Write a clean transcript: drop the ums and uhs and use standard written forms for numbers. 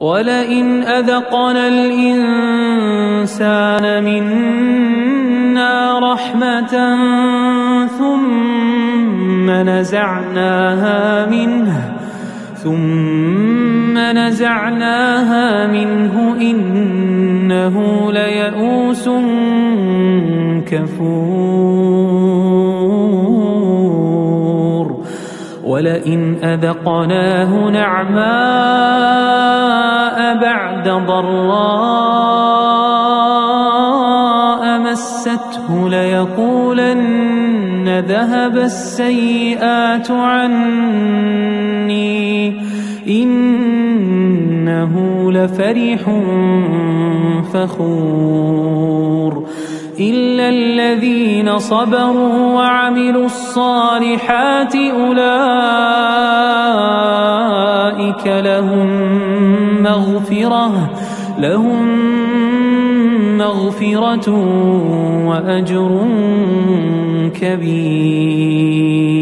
ولئن أذقنا الإنسان منا رحمة ثم نزعناها منه إنه ليئوس كفور ولئن أذقناه نعماء بعد ضراء مسته ليقولن ذهب السيئات عني إنه لفرح فخور إلا الذين صبروا وعملوا الصالحات أولئك لهم مغفرة وأجر كبير.